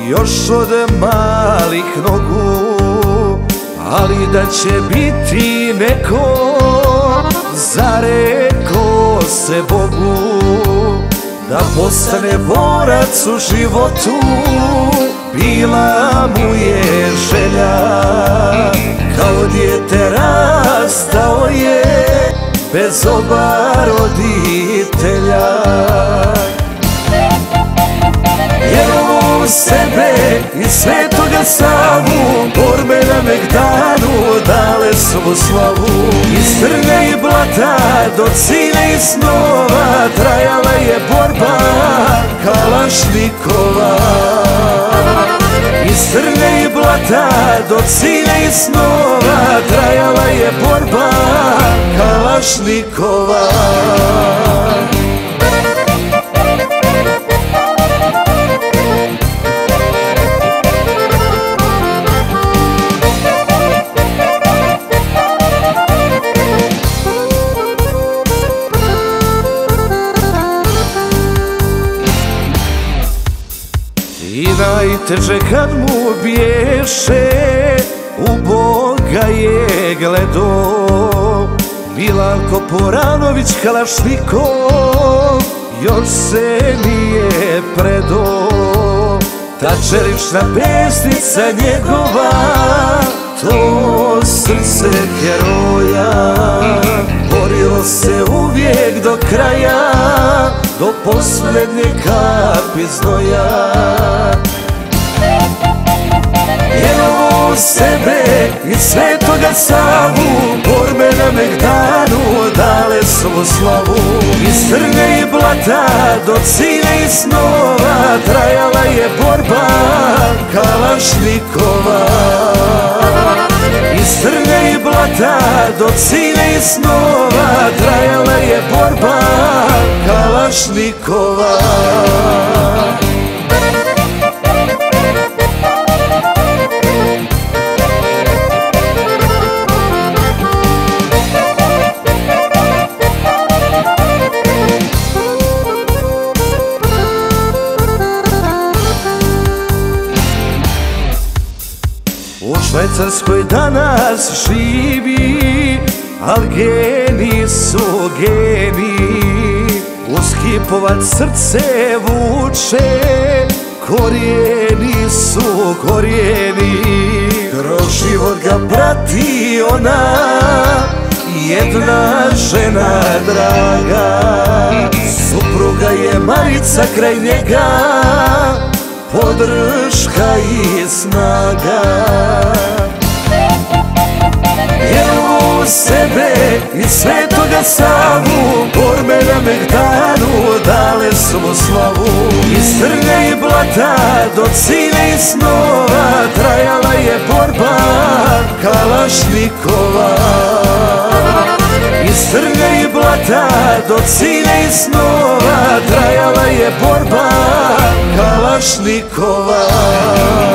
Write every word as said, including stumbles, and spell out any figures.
još od malih nogu, ali da će biti neko zareko se Bogu, da postane borac u životu, bila mu je želja. Kao dijete rastao je bez oba roditelja. Vjerovo u sebe i Svetoga Savu, borbe na Megdanu dale su mu slavu. Iz trnja i blata do cilja i snova trajala je borba Kalašnikova. Iz trnja i blata do cilja i snova trajala je borba Kalašnikova. I najteže kad mu bješe, u Boga je gledo. Milanko Poranović Kalašnikov još se nije predo. Ta čelična pesnica njegova, to srce heroja, borilo se uvijek do kraja, do posljednje kapi znoja. Vjerovo u sebe i Svetoga Savu, borbe na Megdanu dale su mu slavu. Iz trnja i blata do cilja i snova trajala je borba Kalašnikova. Iz trnja i blata do cilja i snova trajala je borba Kalašnikova. U Švajcarskoj danas živi, al geni su geni. Uz Hipovac srce vuče, korijeni su korijeni. Kroz život ga prati ona, jedna žena draga. Supruga je Marica kraj njega, podrška i snaga. Vjerovo u sebe i Svetoga Savu, borbe na Megdanu dale su mu slavu. Iz trnja i blata do cilja i snova trajala je borba Kalašnikova. Iz trnja i blata do cilja i snova trajala je borba Kalašnikova.